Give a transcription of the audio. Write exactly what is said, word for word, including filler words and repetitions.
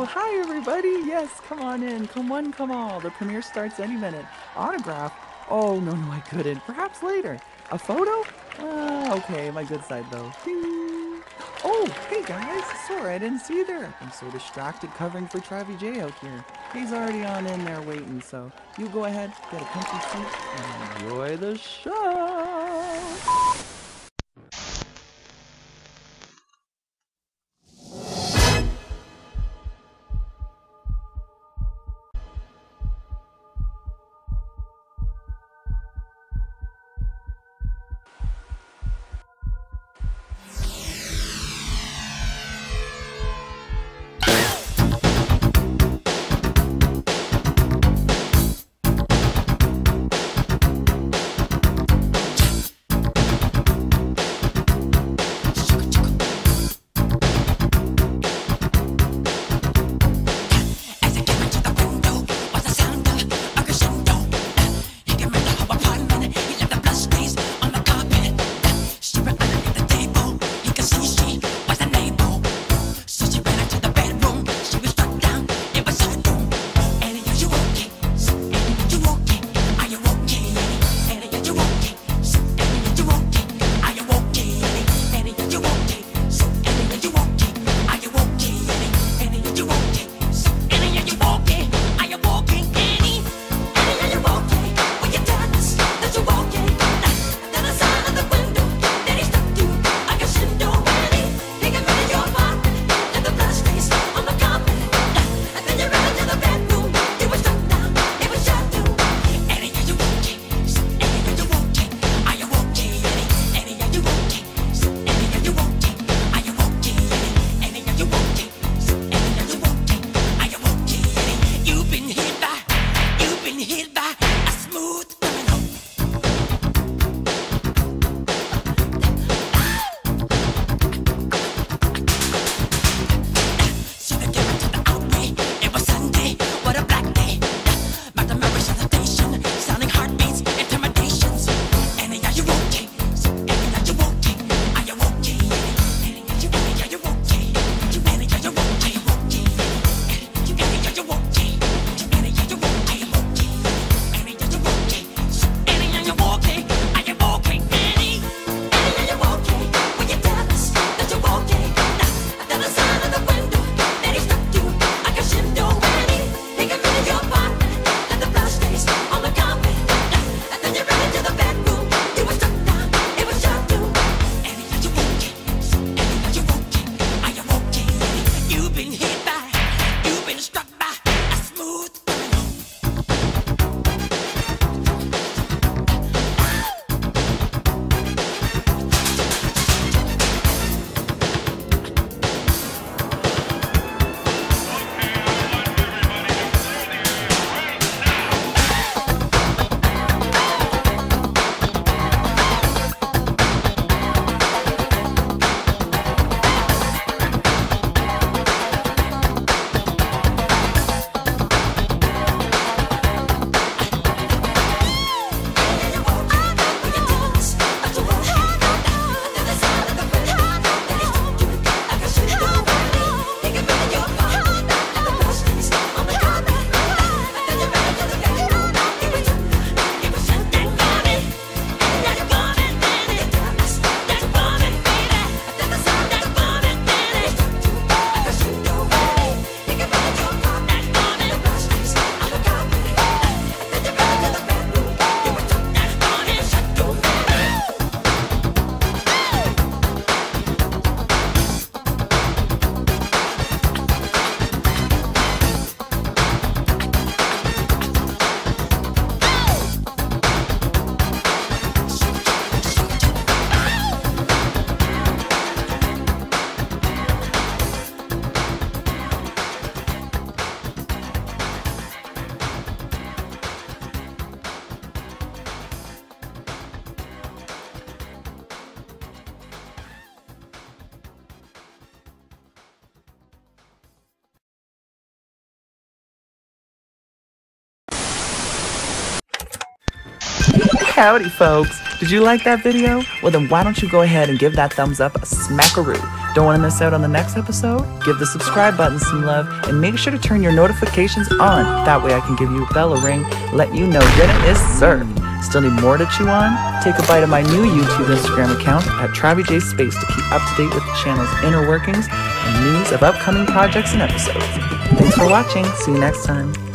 Oh, hi everybody. Yes, come on in. Come one, come all. The premiere starts any minute. Autograph? Oh, no, no, I couldn't. Perhaps later. A photo? Ah, okay, my good side though. Ding. Oh, hey guys. Sorry, I didn't see you there. I'm so distracted covering for TravyJ out here. He's already on in there waiting, so you go ahead, get a comfy seat, and enjoy the show. Howdy folks, did you like that video? Well then why don't you go ahead and give that thumbs up a smackaroo. Don't want to miss out on the next episode? Give the subscribe button some love and make sure to turn your notifications on. That way I can give you a bell a ring, let you know dinner is served. Still need more to chew on? Take a bite of my new YouTube Instagram account at TravyJsSpace to keep up to date with the channel's inner workings and news of upcoming projects and episodes. Thanks for watching. See you next time.